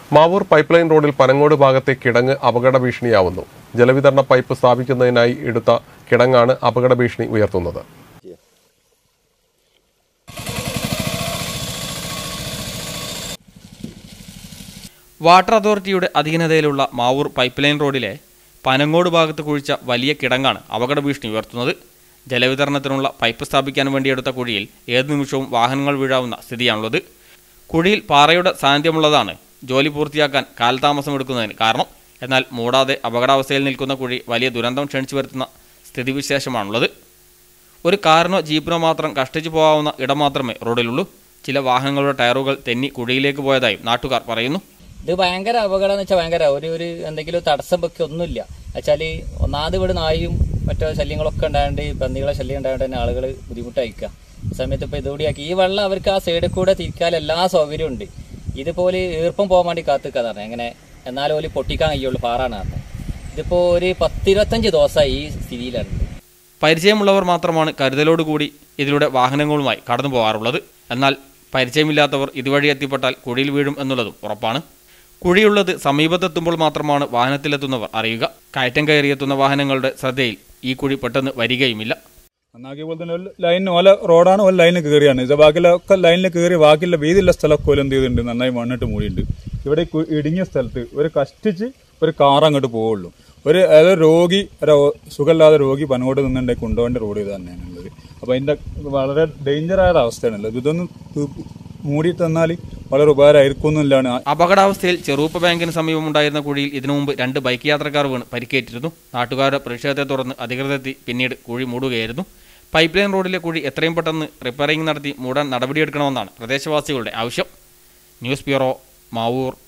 Mavoor pipeline റോഡിൽ പനങ്ങോട് ഭാഗത്തെ കിടങ്ങ് അപകട ഭീഷണിയാവുന്നു. ജലവിതരണ പൈപ്പ് സ്ഥാപിക്കുന്നതിനായി എടുത്ത കിടങ്ങാണ് അപകട ഭീഷണി ഉയർത്തുന്നത്. വാട്ടർ അതോറിറ്റിയുടെ അധീനതയിലുള്ള മാവൂർ പൈപ്പ്ലൈൻ റോഡിലെ പനങ്ങോട് ഭാഗത്ത് കുഴിച്ച വലിയ കിടങ്ങാണ് അപകട ഭീഷണി ഉയർത്തുന്നത്. ജലവിതരണത്തിനുള്ള പൈപ്പ് സ്ഥാപിക്കാൻ വേണ്ടിയെടുത്ത കുഴിയിൽ ഏത് നിമിഷവും വാഹനങ്ങൾ വീഴാവുന്ന സ്ഥിതിയാണുള്ളത്. കുഴിയിൽ പാറയുടെ സാന്നിധ്യമുള്ളതാണ് ജോലി പൂർത്തിയാക്കാൻ കാലതാമസം എടുക്കുന്നതിന് കാരണം. എന്നാൽ മൂടാതെ അപകടാവസ്ഥയിൽ നിൽക്കുന്ന കുഴി വലിയ ദുരന്തം ക്ഷണിച്ചു വരുത്തുന്ന സ്ഥിതിവിശേഷമാണുള്ളത്. ഒരു കാറിനോ ജീപ്പിനോ മാത്രം കഷ്ടിച്ചു പോകാവുന്ന ഇടം മാത്രമേ റോഡിലുള്ളൂ. ചില വാഹനങ്ങളുടെ ടയറുകൾ തെന്നി കുഴിയിലേക്ക് പോയതായും നാട്ടുകാർ പറയുന്നു. ഇത് ഭയങ്കര അപകടം എന്ന് വെച്ചാൽ ഭയങ്കര ഒരു എന്തെങ്കിലും തടസ്സം വെക്കുക ഒന്നുമില്ല. വെച്ചാൽ ഒന്നാമത് ഇവിടെ നായും മറ്റോ ശല്യങ്ങളൊക്കെ ഉണ്ടായതുകൊണ്ട് പന്നികളെ ശല്യം ഉണ്ടായതുകൊണ്ട് തന്നെ ആളുകൾ ബുദ്ധിമുട്ടയക്കുക. സമയത്ത് ഇപ്പോൾ ഇതുകൂടിയാക്കി ഈ വെള്ളം അവർക്ക് ആ സൈഡിൽ കൂടെ തിരിക്കാൻ എല്ലാ സൗകര്യവും ഉണ്ട്. ഇതുപോലെ ഈർപ്പം പോകാൻ വേണ്ടി കാത്തുക്കാന്ന് പറഞ്ഞത് എങ്ങനെ എന്നാലും ഓല് പൊട്ടിക്കാൻ കഴിയുള്ളൂ പാറാണ് പറഞ്ഞത്. ഇതിപ്പോൾ ഒരു 10-25 ദിവസമായി ഈ സ്ഥിതിയിലാണ്. പരിചയമുള്ളവർ മാത്രമാണ് കരുതലോടുകൂടി ഇതിലൂടെ വാഹനങ്ങളുമായി കടന്നു പോകാറുള്ളത്. എന്നാൽ പരിചയമില്ലാത്തവർ ഇതുവഴി എത്തിപ്പെട്ടാൽ കുഴിയിൽ വീഴും എന്നുള്ളതും ഉറപ്പാണ്. കുഴിയുള്ളത് സമീപത്തെത്തുമ്പോൾ മാത്രമാണ് വാഹനത്തിലെത്തുന്നവർ അറിയുക. കയറ്റം കയറിയെത്തുന്ന വാഹനങ്ങളുടെ ശ്രദ്ധയിൽ ഈ കുഴി പെട്ടെന്ന് വരികയുമില്ല. നന്നാക്കിയ പോലെ തന്നെ ലൈനിന് ഓല റോഡാണ് ഓല ലൈനിൽ കയറിയാണ്. ഇത് ബാക്കിയൊക്കെ ലൈനിൽ കയറി ബാക്കിയുള്ള വീതിയുള്ള സ്ഥലമൊക്കെ ഓല എന്ത് ചെയ്തിട്ടുണ്ട്, നന്നായി മണ്ണിട്ട് മൂടിയിട്ടുണ്ട്. ഇവിടെ ഇടുങ്ങിയ സ്ഥലത്ത് ഒരു കഷ്ടിച്ച് ഒരു കാർ അങ്ങോട്ട് പോവുള്ളൂ. അതായത് രോഗി സുഖമില്ലാതെ രോഗി പനങ്ങോട്ട് നിന്നുണ്ടെങ്കിൽ കൊണ്ടുപോകേണ്ട റോഡ് ഇത് തന്നെയാണുള്ളത്. അപ്പോൾ അതിൻ്റെ വളരെ ഡേഞ്ചറായ അവസ്ഥയാണുള്ളത്. ഇതൊന്ന് മൂടി തന്നാൽ വളരെ ഉപകാരമായിരിക്കുന്നില്ലാണ്. അപകടാവസ്ഥയിൽ ചെറുപ്പ ബാങ്കിന് സമീപമുണ്ടായിരുന്ന കുഴിയിൽ ഇതിനു മുമ്പ് 2 ബൈക്ക് യാത്രക്കാർ വീണ് പരിക്കേറ്റിരുന്നു. നാട്ടുകാരുടെ പ്രതിഷേധത്തെ തുടർന്ന് അധികൃതരെത്തി പിന്നീട് കുഴി മൂടുകയായിരുന്നു. പൈപ്പ് ലൈൻ റോഡിലെ കുഴി എത്രയും പെട്ടെന്ന് റിപ്പയറിംഗ് നടത്തി മൂടാൻ നടപടിയെടുക്കണമെന്നാണ് പ്രദേശവാസികളുടെ ആവശ്യം. News bureau, Mavoor.